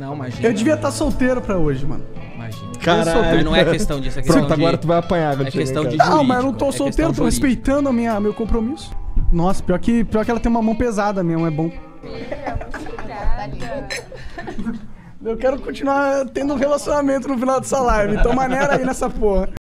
Não, imagina. Eu devia estar solteiro pra hoje, mano. Imagina. Caralho. Não é questão disso, é questão Pronto, de... agora tu vai apanhar. É questão de Não, jurídico. mas eu não tô solteiro, tô respeitando meu compromisso. Nossa, pior que ela tem uma mão pesada mesmo, é bom. Eu quero continuar tendo um relacionamento no final dessa live, então maneira aí nessa porra.